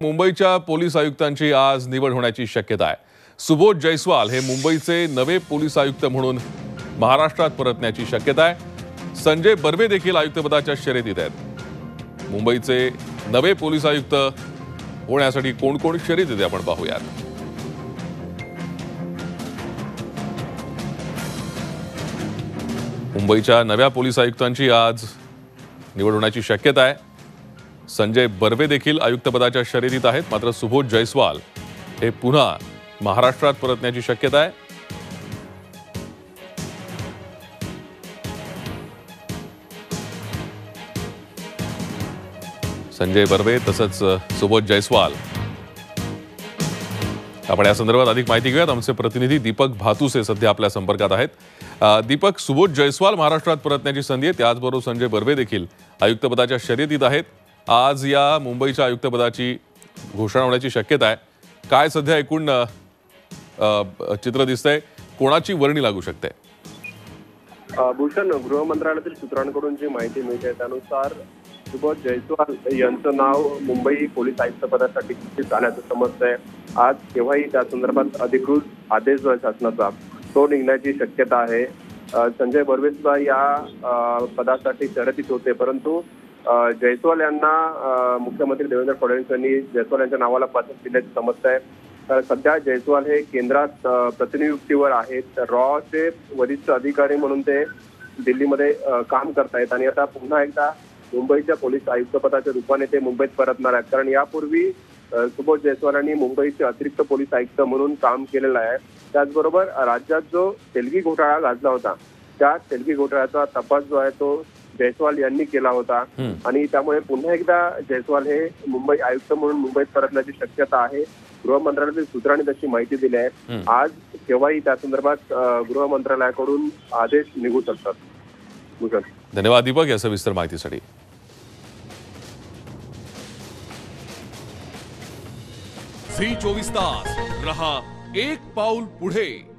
मुंबईच्या पोलीस आयुक्तांची आज निवड होण्याची शक्यता आहे। सुबोध जयस्वाल हे मुंबईचे नवे पोलीस आयुक्त म्हणून महाराष्ट्रात परतण्याची शक्यता आहे। संजय बर्वे देखील आयुक्तपदाच्या शर्यतीत आहेत। मुंबईचे नवे पोलीस आयुक्त होण्यासाठी कोण कोण शर्यतीत आहे आपण पाहूयात। मुंबईच्या नव्या पोलीस आयुक्तांची आज निवड होण्याची शक्यता आहे। संजय बर्वे देखील आयुक्तपदाच्या शर्यतीत आहेत, मात्र सुबोध जयस्वाल हे पुन्हा महाराष्ट्रात परतण्याची शक्यता आहे। संजय बर्वे तसंच सुबोध जयस्वाल, आपण या संदर्भात अधिक माहिती घेऊयात। आमचे प्रतिनिधी दीपक भातुसे सध्या आपल्या संपर्कात आहेत। दीपक, सुबोध जयस्वाल महाराष्ट्रात परतण्याची संधी आहे, त्याचबरोबर संजय बर्वे देखील आयुक्तपदाच्या शर्यतीत आहेत। आज या मुंबईच्या आयुक्तपदाची घोषणा होण्याची शक्यता आहे। काय सध्या एकूण चित्र दिसतंय, कोणाची वर्णी लागू शकते? भूषण, गृह मंत्रालयातील सूत्रांकडून जी माहिती मिळते त्यानुसार सुबोध जयस्वाल यांचं नाव मुंबई पोलीस आयुक्त पदासाठी निश्चित झाल्याचं समजतंय। आज केव्हाही त्या संदर्भात अधिकृत आदेश जो आहे शासनाचा तो निघण्याची शक्यता आहे। संजय बर्वे सुद्धा या पदासाठी शर्यतीत होते, परंतु जयस्वाल यांना मुख्यमंत्री देवेंद्र फडणवीस यांनी जयस्वाल यांच्या नावाला पसंत दिल्याचं समजतंय। तर सध्या जयस्वाल हे केंद्रात प्रतिनियुक्तीवर आहेत। रॉचे वरिष्ठ अधिकारी म्हणून ते दिल्लीमध्ये काम करतायत आणि आता पुन्हा एकदा मुंबईच्या पोलीस आयुक्तपदाच्या रूपाने ते मुंबईत परतणार आहेत। कारण यापूर्वी सुबोध जयस्वाल यांनी मुंबईचे अतिरिक्त पोलीस आयुक्त म्हणून काम केलेलं आहे। त्याचबरोबर राज्यात जो तेलगी घोटाळा गाजला होता त्या तेलगी घोटाळ्याचा तपास जो आहे तो जयस्वाल यांनी केला होता आणि त्यामुळे पुन्हा एकदा जयस्वाल हे मुंबई आयुक्त म्हणून मुंबईत परतण्याची शक्यता आहे। गृह मंत्रालयातील सूत्रांनी तशी माहिती दिली आहे। आज केव्हाही त्या संदर्भात गृह मंत्रालयाकडून आदेश निघू शकतात। धन्यवाद दीपक या सविस्तर माहितीसाठी। झी 24 तास रहा एक पाऊल पुढे।